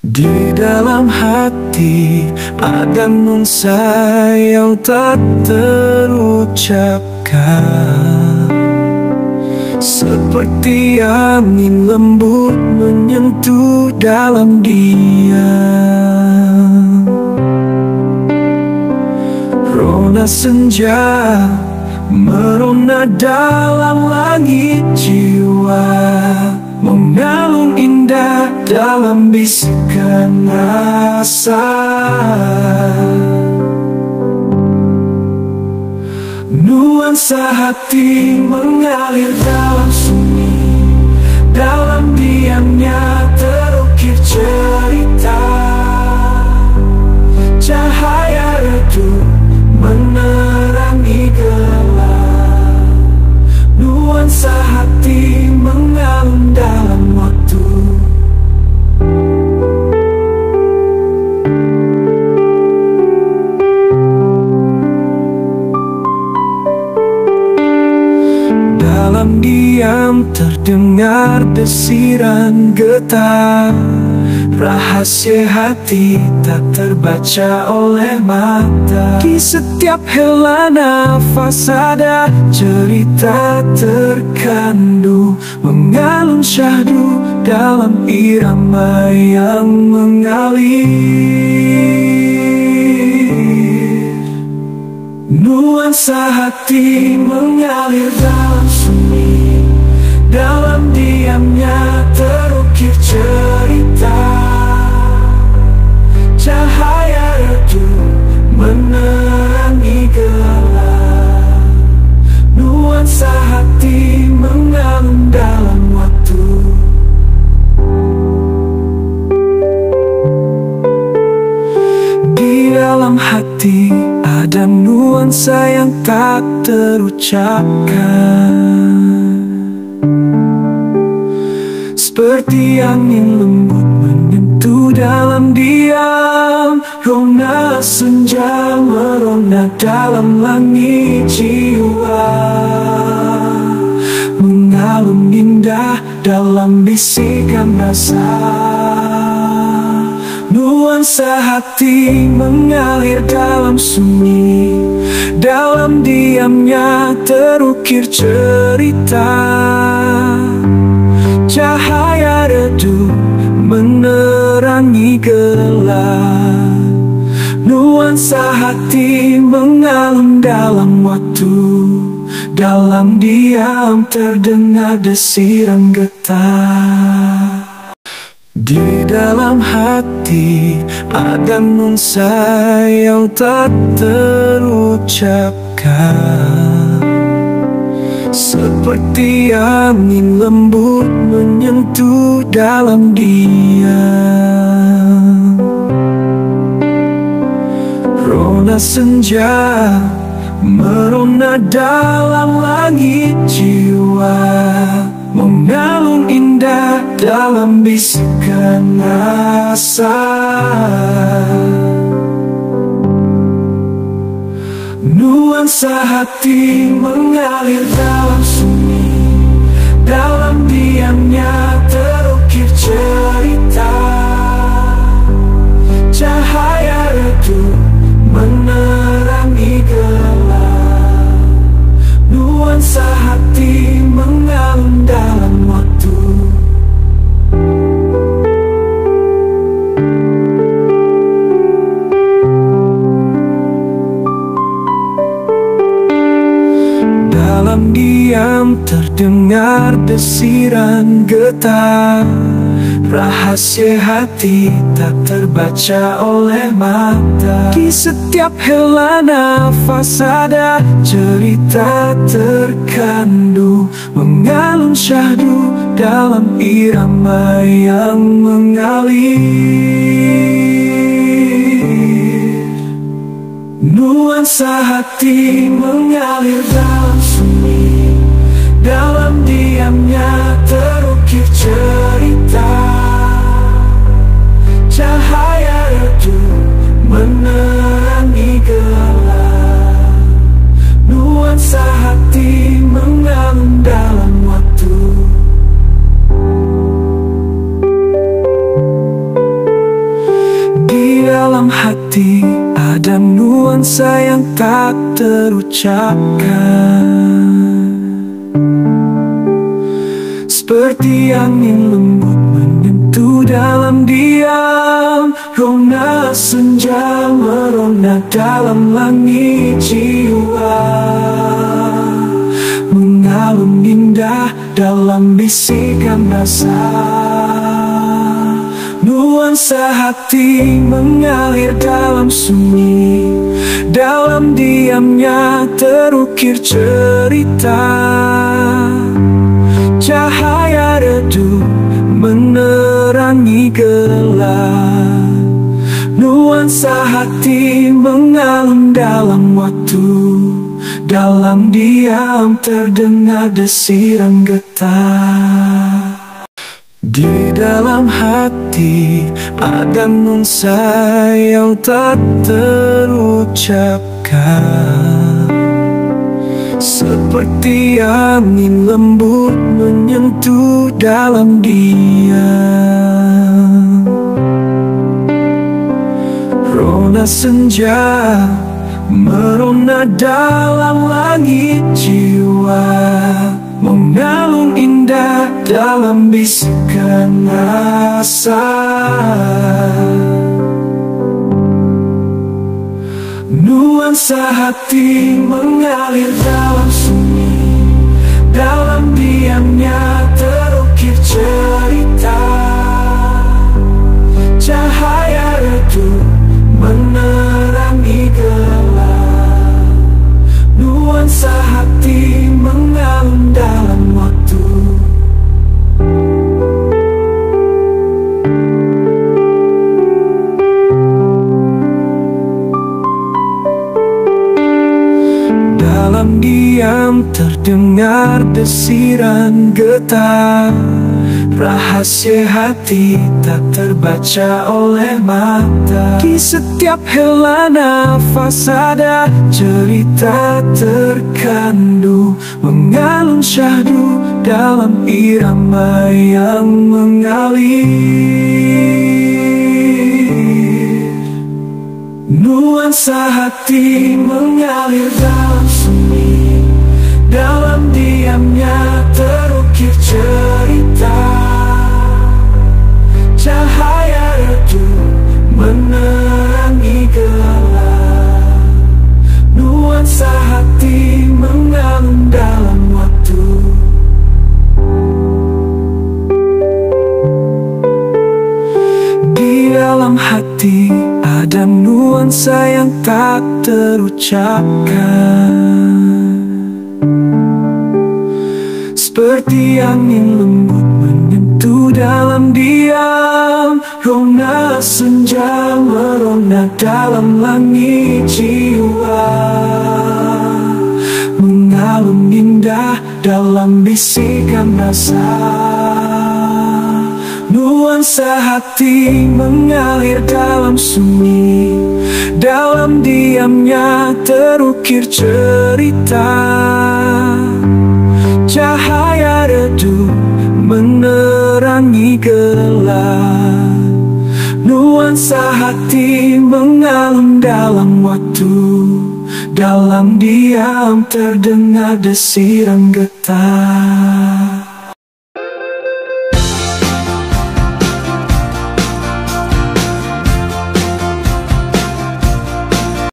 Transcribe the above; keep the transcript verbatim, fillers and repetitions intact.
Di dalam hati ada nuansa yang tak terucapkan, seperti angin lembut menyentuh dalam diam. Rona senja merona dalam langit jiwa, mengalun indah dalam bisikan rasa. Nuansa hati mengalir dalam sunyi, dalam diamnya terukir cerita. Cahaya redup menerangi gelap. Nuansa hati mengalun dalam waktu. Dalam diam terdengar desiran getar. Rahasia hati tak terbaca oleh mata. Di setiap hela nafas ada cerita terkandung, mengalun syahdu dalam irama yang mengalir. Nuansa hati mengalir dalam sunyi, dalam diamnya terukir cerita. Cahaya redup menerangi gelap. Nuansa hati mengalun dalam waktu. Di dalam hati ada nuansa yang tak terucapkan, seperti angin lembut menyentuh dalam diam. Rona senja merona dalam langit jiwa, mengalun indah dalam bisikan rasa. Nuansa hati mengalir dalam sunyi, dalam diamnya terukir cerita. Cahaya redup menerangi gelap. Nuansa hati mengalun dalam waktu. Dalam diam terdengar desiran getar. Di dalam hati ada nuansa yang tak terucapkan, seperti angin lembut menyentuh dalam diam. Rona senja merona dalam langit jiwa, mengalun indah dalam bisikan rasa. Nuansa hati mengalir dalam sunyi, dalam diamnya terukir cerita. Cahaya redup menerangi gelap. Nuansa hati mengalun dalam waktu. Dalam diam terdengar desiran getar. Rahasia hati tak terbaca oleh mata. Di setiap hela nafas ada cerita terkandung, mengalun syahdu dalam irama yang mengalir. Nuansa hati mengalir dalam sunyi, dalam diamnya terukir cerita. Cahaya redup menerangi gelap. Nuansa hati mengalun dalam waktu. hati ada nuansa yang tak terucapkan, seperti angin lembut menyentuh dalam diam. Rona senja merona dalam langit jiwa, mengalun indah dalam bisikan rasa. Nuansa hati mengalir dalam sunyi, dalam diamnya terukir cerita. Cahaya redup menerangi gelap. Nuansa hati mengalun dalam waktu, dalam diam terdengar desiran getar. Di dalam hati ada nuansa yang tak terucapkan, seperti angin lembut menyentuh dalam diam. Rona senja merona dalam langit jiwa, mengalun indah dalam bisikan rasa. Nuansa hati mengalir dalam sunyi, dalam diamnya terukir cerita. Cahaya redup menerangi gelap. Nuansa hati mengalun dalam waktu. Dalam diam terdengar desiran getar. Rahasia hati tak terbaca oleh mata. Di setiap hela nafas ada cerita terkandung, mengalun syahdu dalam irama yang mengalir. Nuansa hati mengalir dalam sunyi, dalam diamnya terukir cerita. Cahaya redup menerangi gelap. Nuansa hati mengalun dalam waktu. Di dalam hati ada nuansa yang tak terucapkan, seperti angin lembut menyentuh dalam diam. Rona senja merona dalam langit jiwa, mengalun indah dalam bisikan rasa. Nuansa hati mengalir dalam sunyi, dalam diamnya terukir cerita. Cahaya redup menerangi gelap. Nuansa hati mengalun dalam waktu, dalam diam terdengar desiran getar.